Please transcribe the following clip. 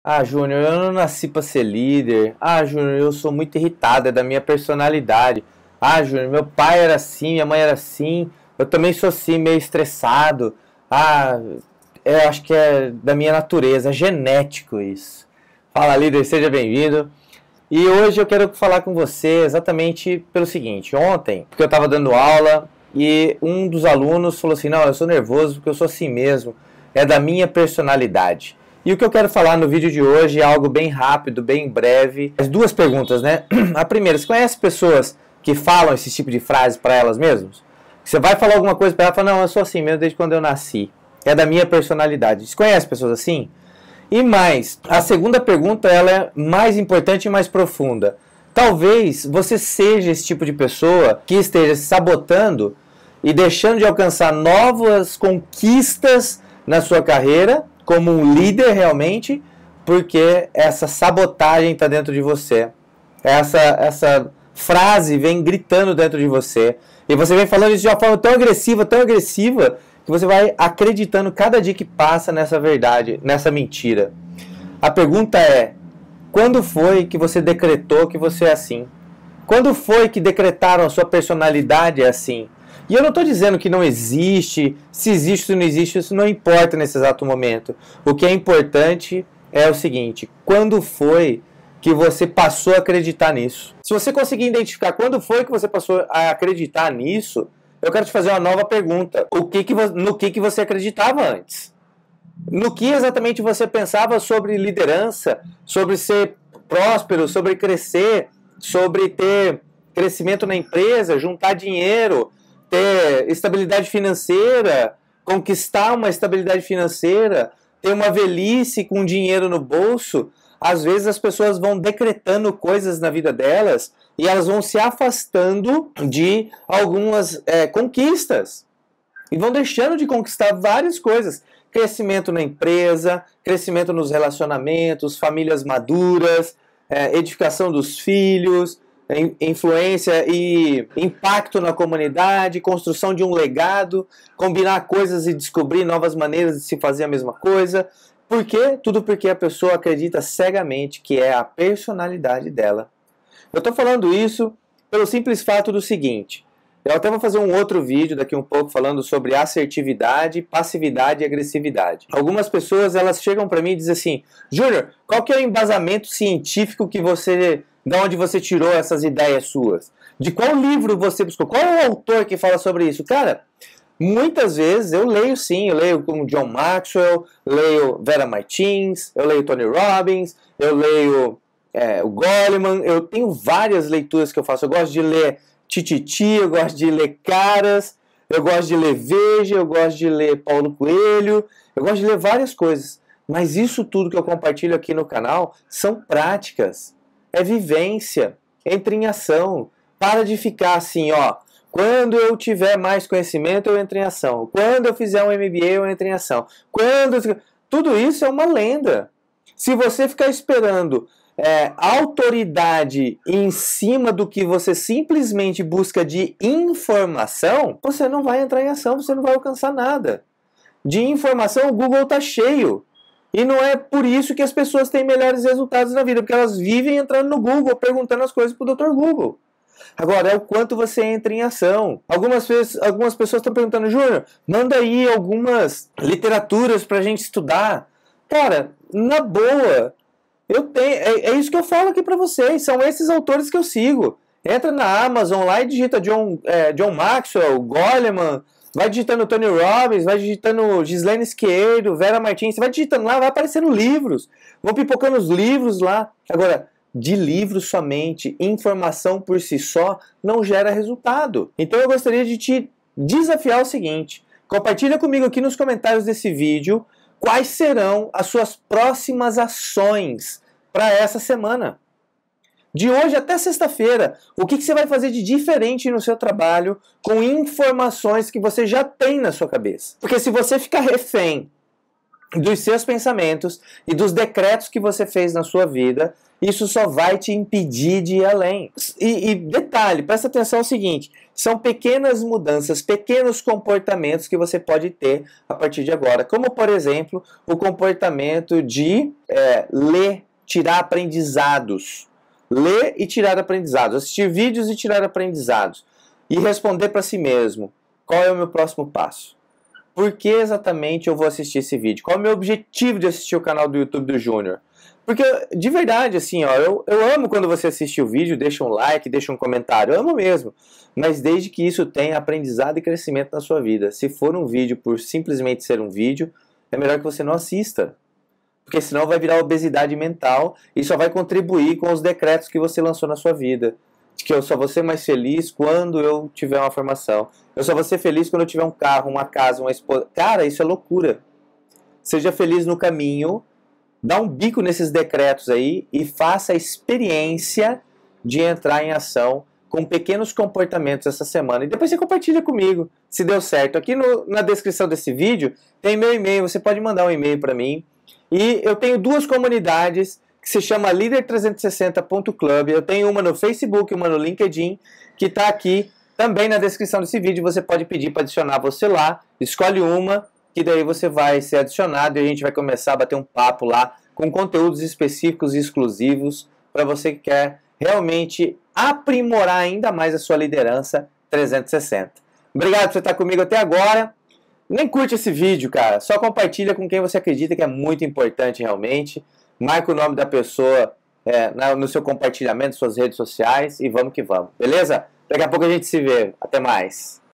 Ah, Júnior, eu não nasci para ser líder. Ah, Júnior, eu sou muito irritado, é da minha personalidade. Ah, Júnior, meu pai era assim, minha mãe era assim. Eu também sou assim, meio estressado. Ah, eu acho que é da minha natureza, é genético isso. Fala, líder, seja bem-vindo. E hoje eu quero falar com você exatamente pelo seguinte. Ontem, porque eu estava dando aula e um dos alunos falou assim, não, eu sou nervoso porque eu sou assim mesmo, é da minha personalidade. E o que eu quero falar no vídeo de hoje é algo bem rápido, bem breve. As duas perguntas, né? A primeira, você conhece pessoas que falam esse tipo de frase para elas mesmas? Você vai falar alguma coisa para ela e fala, não, eu sou assim mesmo desde quando eu nasci. É da minha personalidade. Você conhece pessoas assim? E mais, a segunda pergunta ela é mais importante e mais profunda. Talvez você seja esse tipo de pessoa que esteja se sabotando e deixando de alcançar novas conquistas na sua carreira, como um líder realmente, porque essa sabotagem está dentro de você. Essa frase vem gritando dentro de você. E você vem falando isso de uma forma tão agressiva, que você vai acreditando cada dia que passa nessa verdade, nessa mentira. A pergunta é, quando foi que você decretou que você é assim? Quando foi que decretaram a sua personalidade é assim? E eu não estou dizendo que não existe, se existe ou não existe, isso não importa nesse exato momento. O que é importante é o seguinte, quando foi que você passou a acreditar nisso? Se você conseguir identificar quando foi que você passou a acreditar nisso, eu quero te fazer uma nova pergunta. No que você acreditava antes? No que exatamente você pensava sobre liderança, sobre ser próspero, sobre crescer, sobre ter crescimento na empresa, juntar dinheiro, ter estabilidade financeira, conquistar uma estabilidade financeira, ter uma velhice com dinheiro no bolso? Às vezes as pessoas vão decretando coisas na vida delas e elas vão se afastando de algumas conquistas e vão deixando de conquistar várias coisas. Crescimento na empresa, crescimento nos relacionamentos, famílias maduras, edificação dos filhos, influência e impacto na comunidade, construção de um legado, combinar coisas e descobrir novas maneiras de se fazer a mesma coisa. Por quê? Tudo porque a pessoa acredita cegamente que é a personalidade dela. Eu estou falando isso pelo simples fato do seguinte. Eu até vou fazer um outro vídeo daqui um pouco falando sobre assertividade, passividade e agressividade. Algumas pessoas elas chegam para mim e dizem assim, Júnior, qual que é o embasamento científico que de onde você tirou essas ideias suas? De qual livro você buscou? Qual é o autor que fala sobre isso? Cara, muitas vezes eu leio sim, eu leio como John Maxwell, leio Vera Martins, eu leio Tony Robbins, eu leio o Goleman, eu tenho várias leituras que eu faço. Eu gosto de ler Tititi, eu gosto de ler Caras, eu gosto de ler Veja, eu gosto de ler Paulo Coelho, eu gosto de ler várias coisas. Mas isso tudo que eu compartilho aqui no canal são práticas, é vivência, entra em ação. Para de ficar assim, ó, quando eu tiver mais conhecimento eu entro em ação, quando eu fizer um MBA eu entro em ação, tudo isso é uma lenda. Se você ficar esperando autoridade em cima do que você simplesmente busca de informação, você não vai entrar em ação, você não vai alcançar nada. De informação o Google está cheio. E não é por isso que as pessoas têm melhores resultados na vida, porque elas vivem entrando no Google, perguntando as coisas para o Dr. Google. Agora, é o quanto você entra em ação. Algumas pessoas estão perguntando, Júnior, manda aí algumas literaturas para a gente estudar. Cara, na boa, é isso que eu falo aqui para vocês, são esses autores que eu sigo. Entra na Amazon lá e digita John Maxwell, Goleman, vai digitando Tony Robbins, vai digitando Ghislaine Squieiro, Vera Martins, você vai digitando lá, vai aparecendo livros, vão pipocando os livros lá. Agora, de livros somente, informação por si só, não gera resultado. Então eu gostaria de te desafiar o seguinte, compartilha comigo aqui nos comentários desse vídeo quais serão as suas próximas ações para essa semana. De hoje até sexta-feira, o que você vai fazer de diferente no seu trabalho com informações que você já tem na sua cabeça? Porque se você ficar refém dos seus pensamentos e dos decretos que você fez na sua vida, isso só vai te impedir de ir além. E detalhe, presta atenção ao seguinte, são pequenas mudanças, pequenos comportamentos que você pode ter a partir de agora. Como, por exemplo, o comportamento de ler, tirar aprendizados. Ler e tirar aprendizados. Assistir vídeos e tirar aprendizados. E responder para si mesmo, qual é o meu próximo passo? Por que exatamente eu vou assistir esse vídeo? Qual é o meu objetivo de assistir o canal do YouTube do Júnior? Porque, de verdade, assim, ó, eu amo quando você assiste o vídeo, deixa um like, deixa um comentário, eu amo mesmo. Mas desde que isso tenha aprendizado e crescimento na sua vida. Se for um vídeo por simplesmente ser um vídeo, é melhor que você não assista. Porque senão vai virar obesidade mental e só vai contribuir com os decretos que você lançou na sua vida. De que eu só vou ser mais feliz quando eu tiver uma formação. Eu só vou ser feliz quando eu tiver um carro, uma casa, uma esposa. Cara, isso é loucura. Seja feliz no caminho, dá um bico nesses decretos aí e faça a experiência de entrar em ação com pequenos comportamentos essa semana. E depois você compartilha comigo, se deu certo. Aqui na descrição desse vídeo tem meu e-mail, você pode mandar um e-mail para mim. E eu tenho duas comunidades que se chama Líder360.club. Eu tenho uma no Facebook, uma no LinkedIn, que está aqui também na descrição desse vídeo. Você pode pedir para adicionar você lá, escolhe uma, que daí você vai ser adicionado e a gente vai começar a bater um papo lá com conteúdos específicos e exclusivos para você que quer realmente aprimorar ainda mais a sua liderança 360. Obrigado por você estar comigo até agora. Nem curte esse vídeo, cara. Só compartilha com quem você acredita que é muito importante realmente. Marca o nome da pessoa no seu compartilhamento, suas redes sociais e vamos que vamos. Beleza? Daqui a pouco a gente se vê. Até mais.